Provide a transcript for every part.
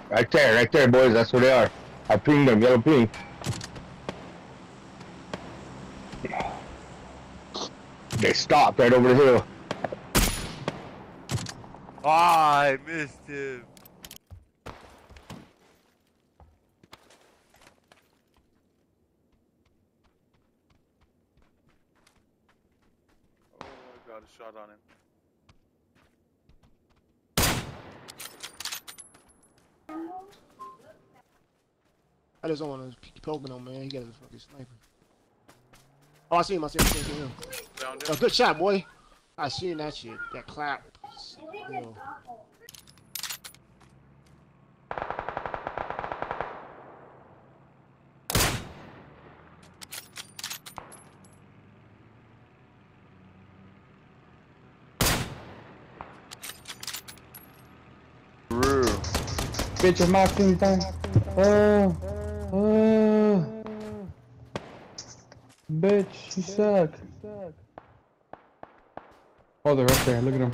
Right there, boys. That's where they are. I pinged them. Yellow ping. They stopped right over the hill. Ah, I missed him. Oh, I got a shot on him. I just don't want to keep poking on, man. He got a fucking sniper. Oh, I see him. I see him. Found him. Oh, good shot, boy. I seen that shit. That clap. Yo. Bitch, I'm marking time. Oh. Bitch, you suck. Oh, they're up there. Look at them.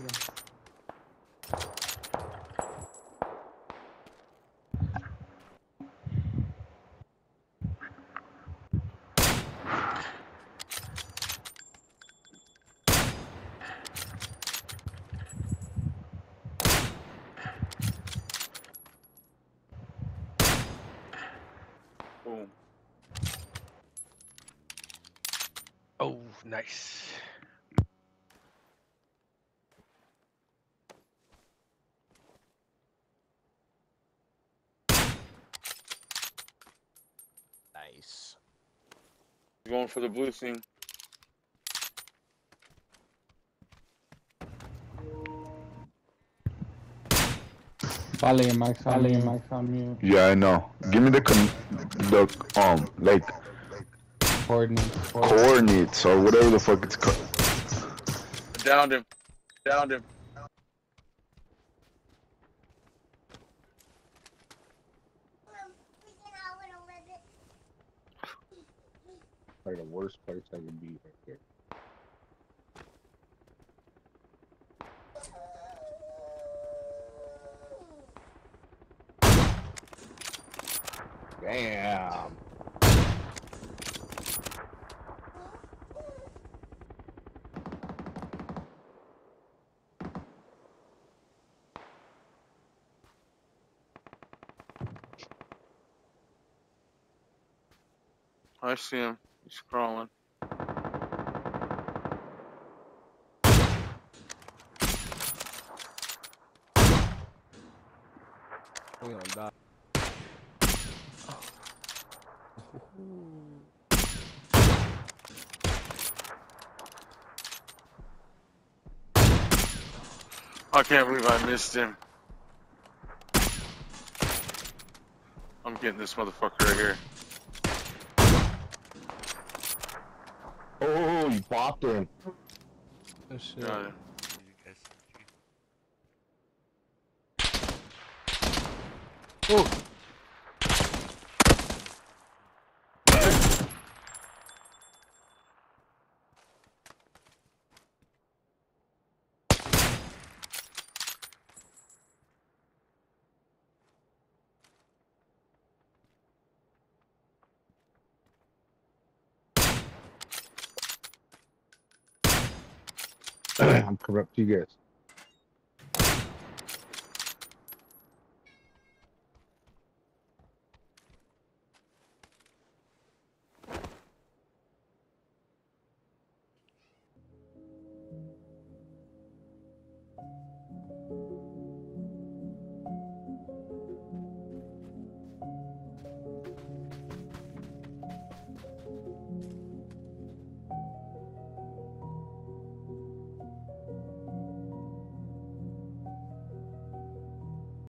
Boom. Oh, nice. Nice. Going for the blue scene. Folly and Mike's on mute. Yeah, I know. Give me the like coordinates or whatever the fuck it's called. Downed him. Downed him. Like the worst place I can be right there. Damn. I see him. He's crawling. We gonna die. I can't believe I missed him. I'm getting this motherfucker right here. Oh, you popped him. Oh shit. Got it. Oh. I'm corrupt, you guys.